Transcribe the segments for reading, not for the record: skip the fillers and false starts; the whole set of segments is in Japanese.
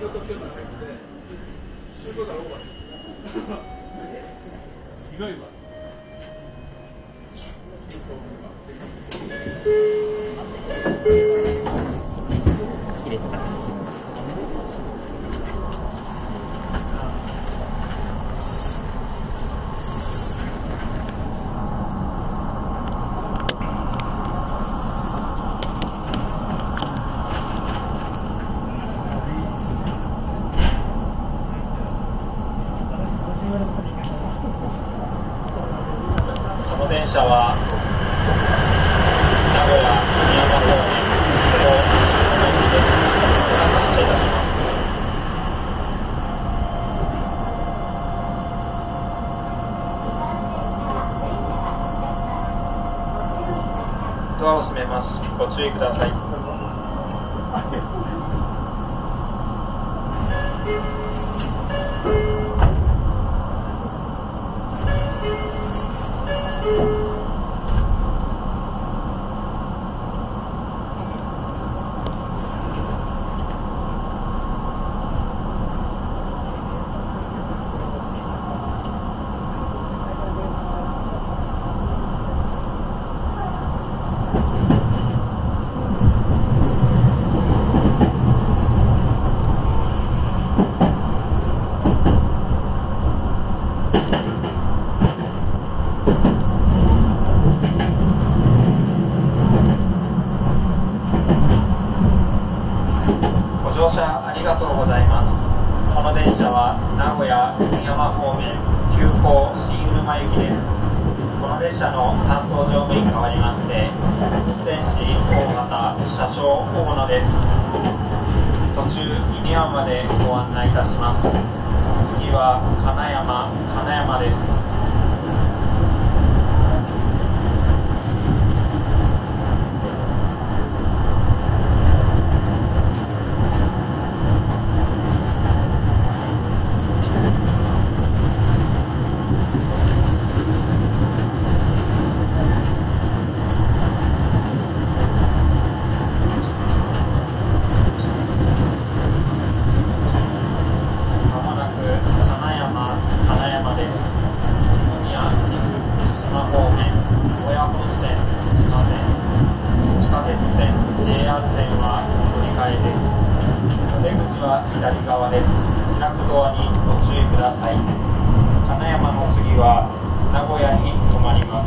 電車は名古屋宮山方面と同じで発車いたします。ドアを閉めます。ご注意ください。乗車ありがとうございます。この電車は名古屋宮山方面急行新うるま行きです。この列車の担当乗務員変わりまして運転士大型車掌大野です。途中犬山までご案内いたします。次は金山です。左側です。開くドアにご注意ください。金山の次は名古屋に停まります。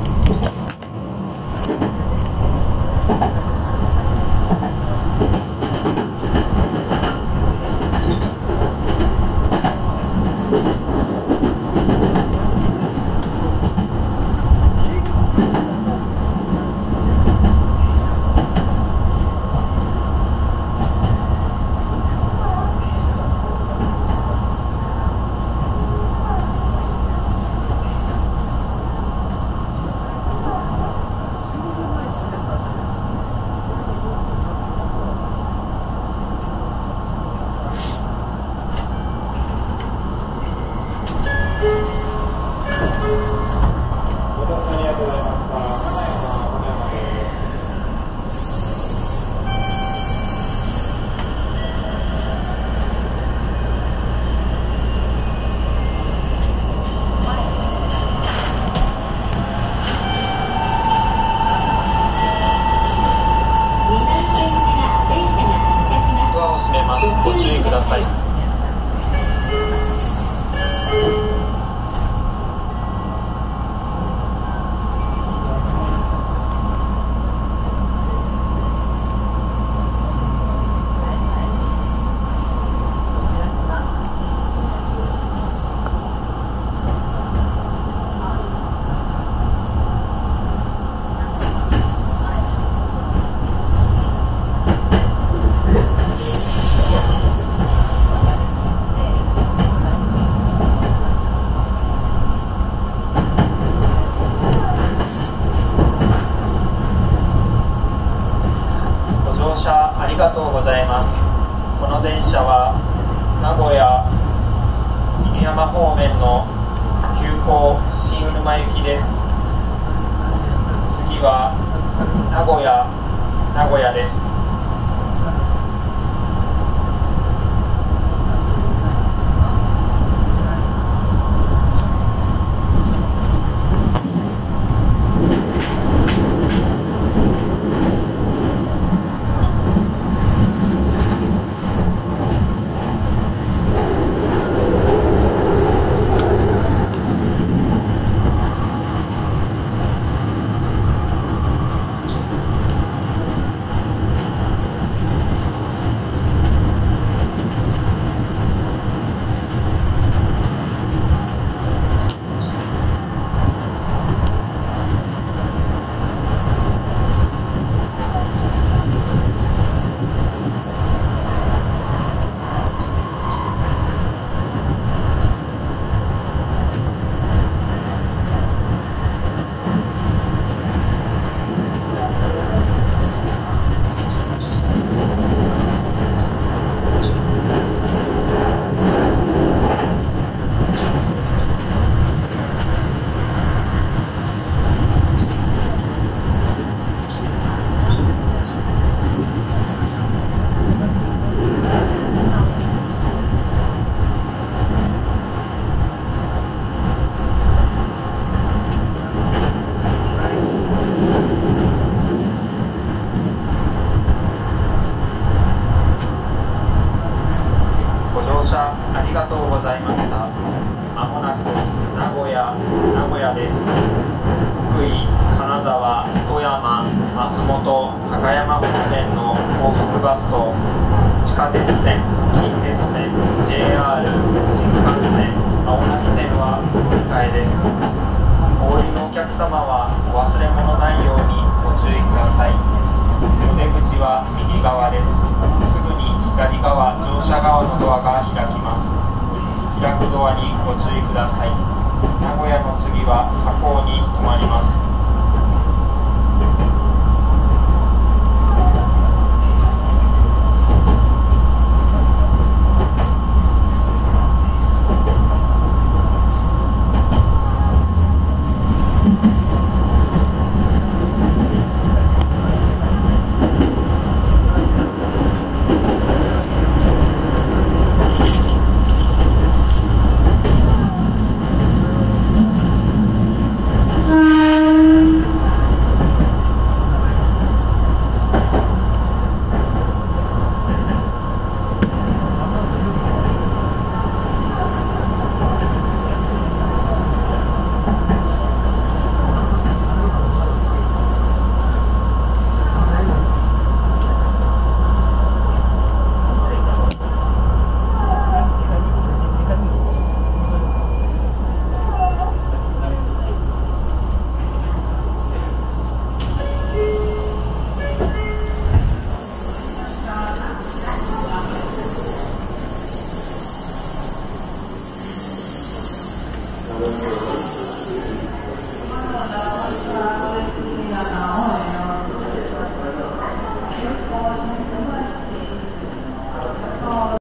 ご注意ください。ありがとうございます。この電車は名古屋犬山方面の急行新うるま行きです。次は名古屋です。 松本高山方面の高速バスと地下鉄線、近鉄線、JR、新幹線、青波線はお迎えです。お降りのお客様はお忘れ物ないように